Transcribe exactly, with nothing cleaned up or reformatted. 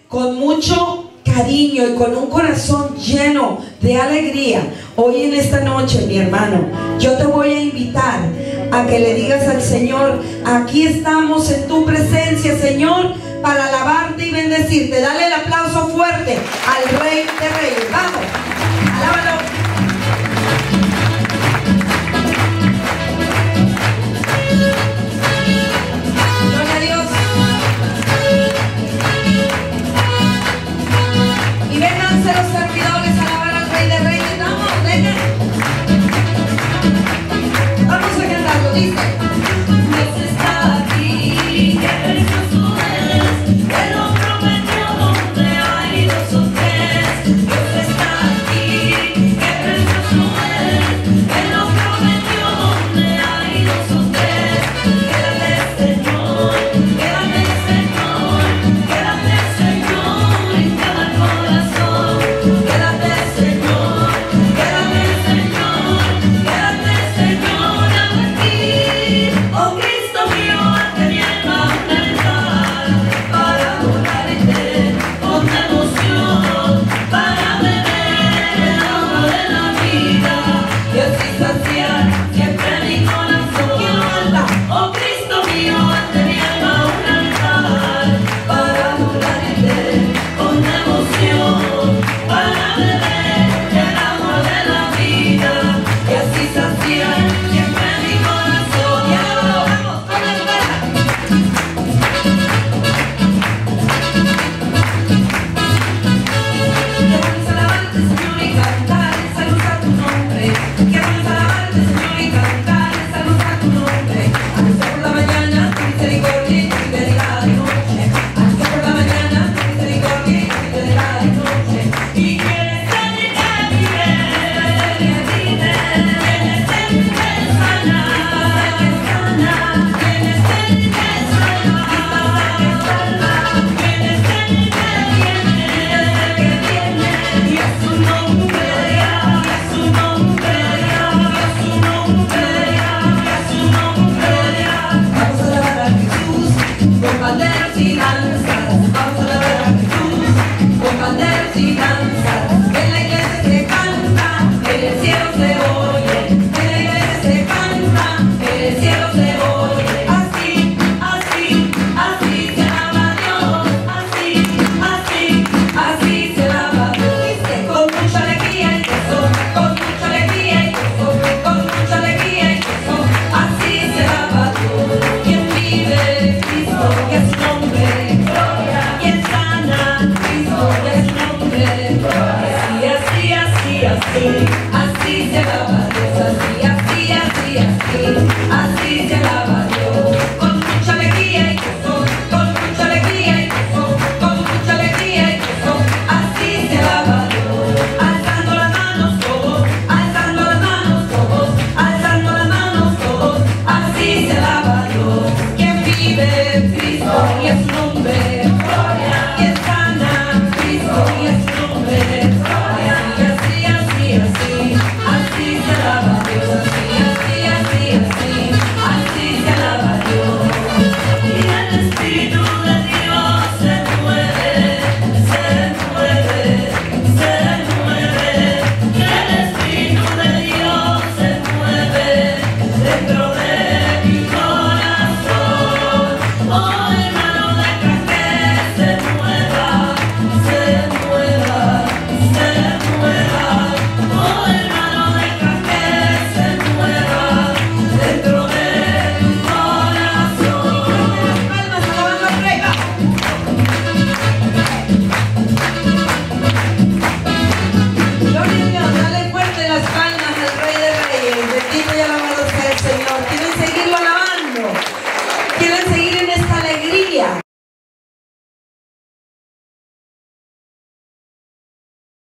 con mucho cariño y con un corazón lleno de alegría, hoy en esta noche, mi hermano, yo te voy a invitar a que le digas al Señor: aquí estamos en tu presencia, Señor, para alabarte y bendecirte. Dale el aplauso fuerte al Rey de Reyes. Vamos, alábalo. Gloria a Dios. Y vénganse los servidores a alabar al Rey de Reyes. Vamos, vengan. Vamos a cantarlo, dice: Dios está aquí, qué precioso es, Él lo prometió donde hay dos o tres. Dios está aquí, qué precioso es, Él lo prometió donde hay dos o tres. Quédate, Señor, quédate, Señor, quédate, Señor, en cada corazón. Quédate, Señor, quédate, Señor, quédate, Señor, aquí. Oh Cristo mío, ante mi alma un altar para adorarte con devoción, para beber el agua de la vida y así saciar siempre mi corazón. ¿Quién lo canta? Oh Cristo mío, ante mi alma un altar para adorarte con devoción, para beber el agua de la vida y así saciar siempre mi corazón. Y ahora lo vamos con el verano. Qué bueno es alabarte, Señor, y cantar esa luz a tu nombre. Qué bueno es alabarte, Señor, y cantar esa luz a tu nombre. Anuncia por la mañana tu misericordia y tu fidelidad de noche. Anuncia por la mañana tu misericordia y tu fidelidad de noche. Y quieres ser el que vive, que vive, quieres ser el que sana, que sana, quieres ser el que salva, que salva, quieres ser el que viene, que viene, y a su nombre, y a su nombre, y a su nombre, y a su nombre. Vamos a alabar a Jesús con banderas y danzas. Vamos a alabar a Jesús con banderas y danzas.